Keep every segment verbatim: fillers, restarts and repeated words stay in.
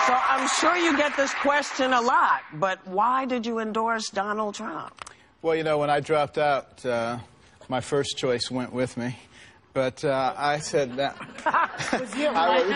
So I'm sure you get this question a lot, but why did you endorse Donald Trump? Well, you know, when I dropped out, uh, my first choice went with me. But uh, I said that... It was you, I right?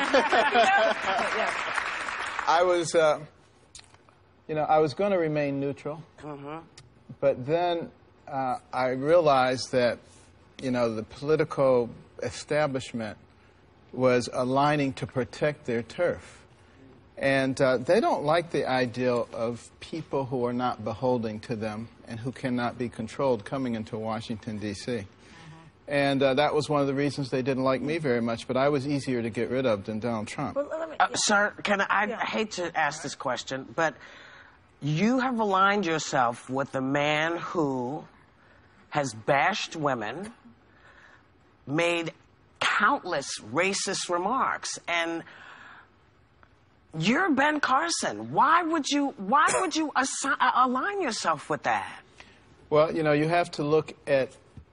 was, I was uh, you know, I was going to remain neutral. Mm-hmm. But then uh, I realized that, you know, the political establishment was aligning to protect their turf. And uh, they don't like the ideal of people who are not beholden to them and who cannot be controlled coming into Washington, D C Mm-hmm. And uh, that was one of the reasons they didn't like me very much, but I was easier to get rid of than Donald Trump. Well, let me, Uh, yeah. sir, can I, I Yeah. hate to ask this question, but you have aligned yourself with a man who has bashed women, made countless racist remarks, and you're Ben Carson. Why would you, why would you assi- uh, align yourself with that? Well, you know, you have to look at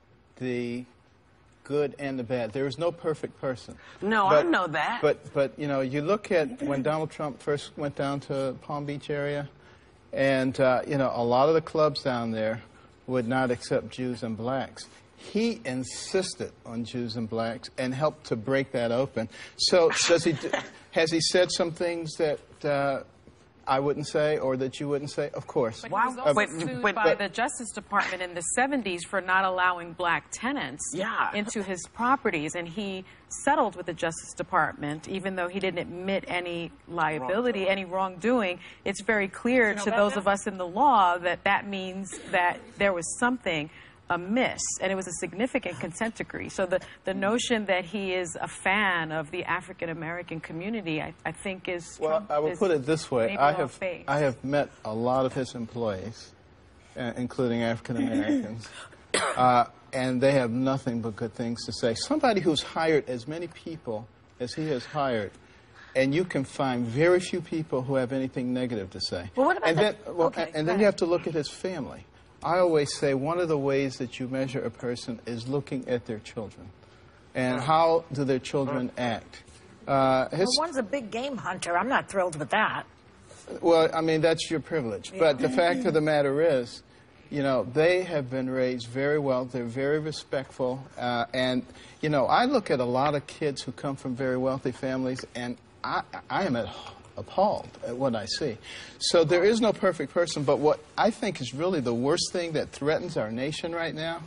the good and the bad. There is no perfect person. No, But- I know that. But, but, you know, you look at when Donald Trump first went down to Palm Beach area, and, uh, you know, a lot of the clubs down there would not accept Jews and blacks. He insisted on Jews and blacks and helped to break that open. So does he, has he said some things that uh, I wouldn't say or that you wouldn't say? Of course. But Why- he was also but- sued but- by but- the Justice Department in the seventies for not allowing black tenants Yeah. into his properties, and he settled with the Justice Department, even though he didn't admit any liability, any wrongdoing. It's very clear You know to about those that? of us in the law that that means that there was something amiss, and it was a significant consent decree. So the, the notion that he is a fan of the African-American community, I, I think is... Well, Trump I will is put it this way. maybe I off have, base. I have met a lot of his employees, uh, including African-Americans, uh, and they have nothing but good things to say. Somebody who's hired as many people as he has hired, and you can find very few people who have anything negative to say. Well, what about and the- then, well, okay, and go then ahead. you have to look at his family. I always say one of the ways that you measure a person is looking at their children. And how do their children act? Uh, his, Well, one's a big game hunter. I'm not thrilled with that. well, I mean, that's your privilege. But the fact of the matter is, you know, they have been raised very well. They're very respectful. Uh, and, you know, I look at a lot of kids who come from very wealthy families, and I, I am at appalled at what I see. So there is no perfect person, but what I think is really the worst thing that threatens our nation right now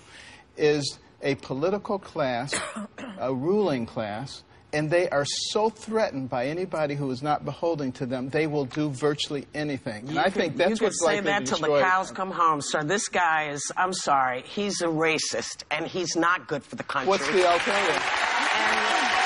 is a political class, a ruling class, and they are so threatened by anybody who is not beholden to them, they will do virtually anything. And I think that's you what's can say likely that to till the destroy it. cows come home, sir. This guy is, I'm sorry, he's a racist, and he's not good for the country. What's the alternative? And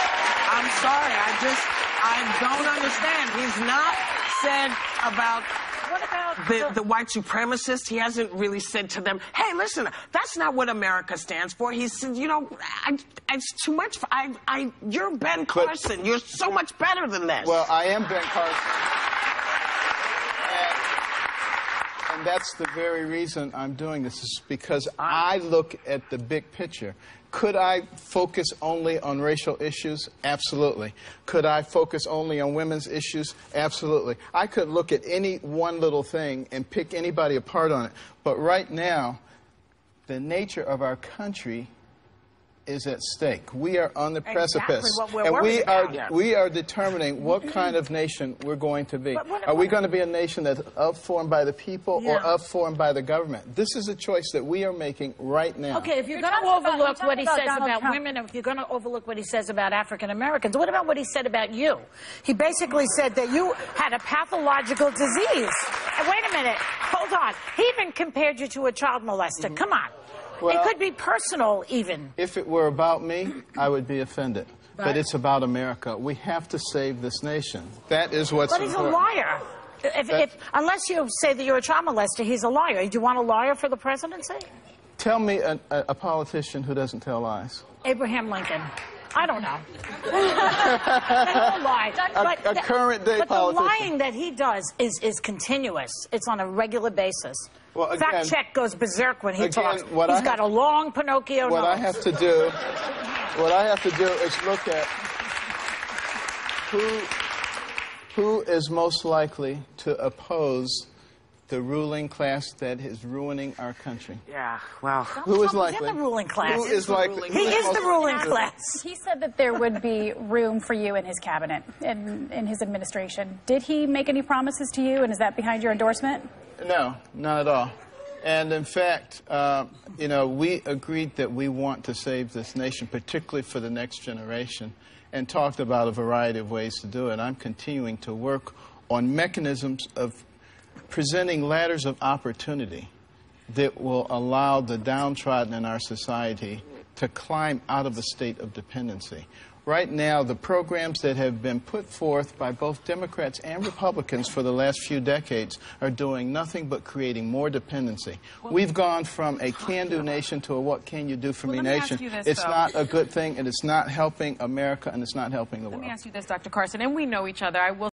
I'm sorry, I just, I don't understand. He's not said about What about the, the white supremacists. He hasn't really said to them, hey, listen, that's not what America stands for. He said, you know, I, it's too much. For, I, I, you're Ben Carson. You're so much better than this. Well, I am Ben Carson. And, and that's the very reason I'm doing this, is because I look at the big picture. Could I focus only on racial issues? Absolutely. Could I focus only on women's issues? Absolutely. I could look at any one little thing and pick anybody apart on it. But right now, the nature of our country is at stake. We are on the Exactly precipice. what we're and we worried are, about. we are determining what kind of nation we're going to be. But what- Are we going to be a nation that's upformed by the people Yeah. or upformed by the government? This is a choice that we are making right now. Okay, if you're, You're going to talking about- overlook you're what he talking says about Donald about Trump. women, if you're going to overlook what he says about African Americans, what about what he said about you? He basically said that you had a pathological disease. And wait a minute, hold on. He even compared you to a child molester. Come on. Well- it could be personal, even. If it were about me, I would be offended. But Right. it's about America. We have to save this nation. That is what's But he's a important. liar. If, That- if, unless you say that you're a child molester, he's a liar. Do you want a liar for the presidency? Tell me a, a, a politician who doesn't tell lies. Abraham Lincoln. I don't know. They all lie. But a the- current day but politician. the lying that he does is, is continuous. It's on a regular basis. Well, again- Fact check goes berserk when he Again, talks. what He's I got have- a long Pinocchio What nose. I have to do, what I have to do is look at who, Who is most likely to oppose the ruling class that is ruining our country? Yeah, well, Who is Trump is likely? in the ruling class. Who is likely? He is the ruling class. He said that there would be room for you in his cabinet, in, in his administration. Did he make any promises to you, and is that behind your endorsement? No, not at all. And in fact, uh, you know, we agreed that we want to save this nation, particularly for the next generation, and talked about a variety of ways to do it. I'm continuing to work on mechanisms of presenting ladders of opportunity that will allow the downtrodden in our society to climb out of a state of dependency. Right now, the programs that have been put forth by both Democrats and Republicans for the last few decades are doing nothing but creating more dependency. We've gone from a can-do nation to a what can you do for Well, me let me ask nation. you this, It's though. not a good thing, and it's not helping America, and it's not helping the Let world. me ask you this, Doctor Carson, and we know each other. I will